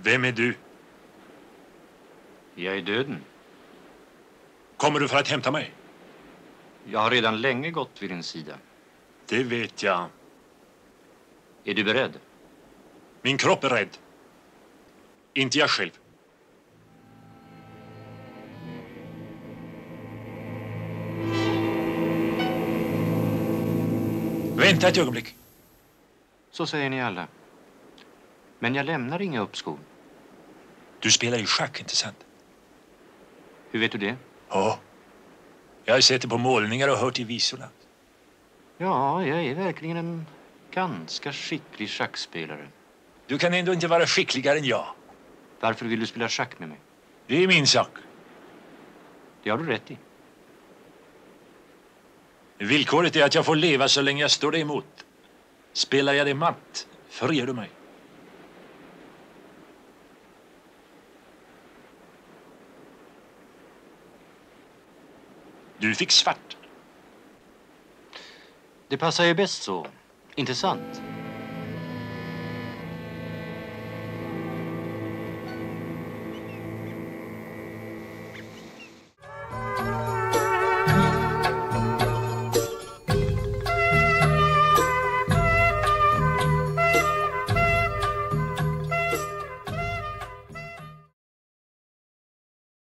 Vem är du? Jag är döden. Kommer du för att hämta mig? Jag har redan länge gått vid din sida. Det vet jag. Är du beredd? Min kropp är rädd. Inte jag själv. Vänta ett ögonblick. Så säger ni alla. Men jag lämnar inga uppskov. Du spelar ju schack, inte sant? Hur vet du det? Ja. Jag har sett det på målningar och hört i visorna. Ja, jag är verkligen en ganska skicklig schackspelare. Du kan ändå inte vara skickligare än jag. Varför vill du spela schack med mig? Det är min sak. Det har du rätt i. Villkoret är att jag får leva så länge jag står dig emot. Spelar jag det matt, förger du mig. Du fick svart. Det passar ju bäst så, inte sant?